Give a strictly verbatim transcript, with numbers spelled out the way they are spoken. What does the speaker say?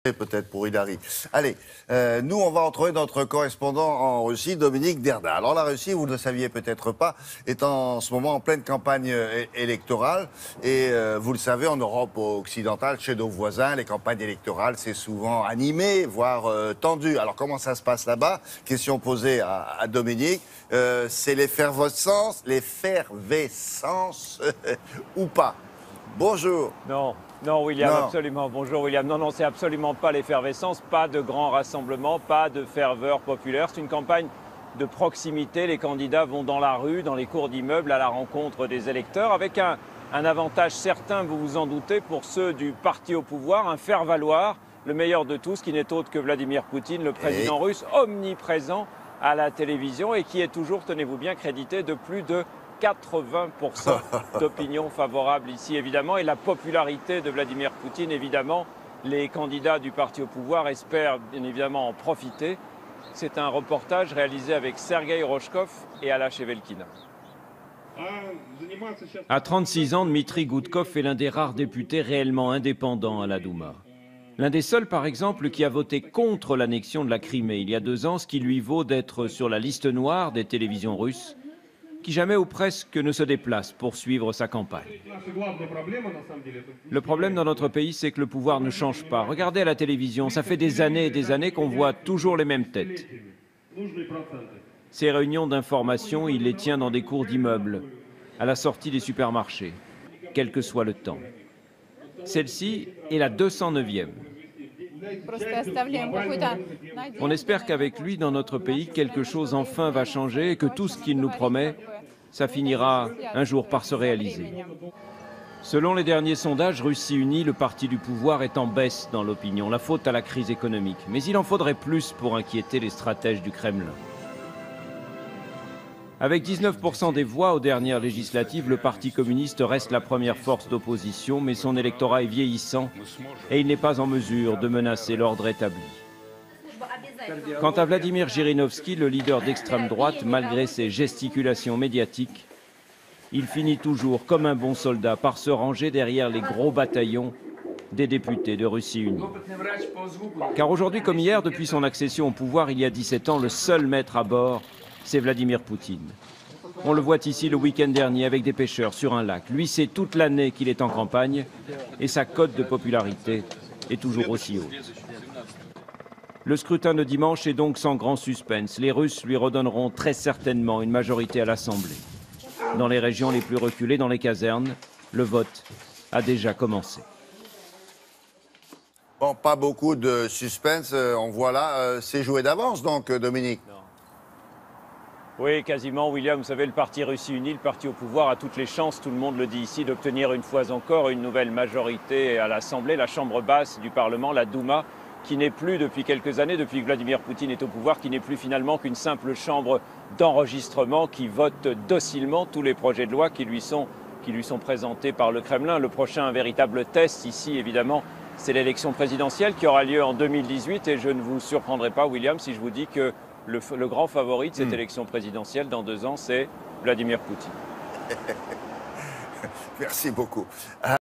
peut-être pour Hilary. Allez, euh, nous, on va retrouver notre correspondant en Russie, Dominique Derda. Alors la Russie, vous ne le saviez peut-être pas, est en ce moment en pleine campagne euh, électorale. Et euh, vous le savez, en Europe occidentale, chez nos voisins, les campagnes électorales, c'est souvent animé, voire euh, tendu. Alors comment ça se passe là-bas? Question posée à, à Dominique. Euh, c'est l'effervescence, l'effervescence ou pas? Bonjour. Non, non William, non. absolument. Bonjour William. Non, non, c'est absolument pas l'effervescence, pas de grands rassemblements, pas de ferveur populaire. C'est une campagne de proximité. Les candidats vont dans la rue, dans les cours d'immeubles, à la rencontre des électeurs, avec un, un avantage certain, vous vous en doutez, pour ceux du parti au pouvoir, un faire-valoir, le meilleur de tous, qui n'est autre que Vladimir Poutine, le président et... russe, omniprésent à la télévision et qui est toujours, tenez-vous bien, crédité de plus de quatre-vingts pour cent d'opinion favorable ici, évidemment. Et la popularité de Vladimir Poutine, évidemment, les candidats du parti au pouvoir espèrent bien évidemment en profiter. C'est un reportage réalisé avec Sergei Rochkov et Alla Chevelkina. À trente-six ans, Dmitri Goudkov est l'un des rares députés réellement indépendants à la Douma. L'un des seuls, par exemple, qui a voté contre l'annexion de la Crimée il y a deux ans, ce qui lui vaut d'être sur la liste noire des télévisions russes, qui jamais ou presque ne se déplace pour suivre sa campagne. Le problème dans notre pays, c'est que le pouvoir ne change pas. Regardez à la télévision, ça fait des années et des années qu'on voit toujours les mêmes têtes. Ces réunions d'information, il les tient dans des cours d'immeubles, à la sortie des supermarchés, quel que soit le temps. Celle-ci est la deux cent neuvième. On espère qu'avec lui, dans notre pays, quelque chose enfin va changer et que tout ce qu'il nous promet, ça finira un jour par se réaliser. Selon les derniers sondages, Russie Unie, le parti du pouvoir, est en baisse dans l'opinion. La faute à la crise économique. Mais il en faudrait plus pour inquiéter les stratèges du Kremlin. Avec dix-neuf pour cent des voix aux dernières législatives, le Parti communiste reste la première force d'opposition, mais son électorat est vieillissant et il n'est pas en mesure de menacer l'ordre établi. Quant à Vladimir Jirinovski, le leader d'extrême droite, malgré ses gesticulations médiatiques, il finit toujours, comme un bon soldat, par se ranger derrière les gros bataillons des députés de Russie Unie. Car aujourd'hui comme hier, depuis son accession au pouvoir il y a dix-sept ans, le seul maître à bord, c'est Vladimir Poutine. On le voit ici le week-end dernier avec des pêcheurs sur un lac. Lui, c'est toute l'année qu'il est en campagne et sa cote de popularité est toujours aussi haute. Le scrutin de dimanche est donc sans grand suspense. Les Russes lui redonneront très certainement une majorité à l'Assemblée. Dans les régions les plus reculées, dans les casernes, le vote a déjà commencé. Bon, pas beaucoup de suspense, on voit là, euh, c'est joué d'avance donc, Dominique. Non. Oui, quasiment, William. Vous savez, le parti Russie Unie, le parti au pouvoir, a toutes les chances, tout le monde le dit ici, d'obtenir une fois encore une nouvelle majorité à l'Assemblée, la chambre basse du Parlement, la Douma, qui n'est plus depuis quelques années, depuis que Vladimir Poutine est au pouvoir, qui n'est plus finalement qu'une simple chambre d'enregistrement qui vote docilement tous les projets de loi qui lui sont, qui lui sont présentés par le Kremlin. Le prochain véritable test ici, évidemment, c'est l'élection présidentielle qui aura lieu en deux mille dix-huit et je ne vous surprendrai pas, William, si je vous dis que Le, le grand favori de cette mmh. élection présidentielle dans deux ans, c'est Vladimir Poutine. Merci beaucoup.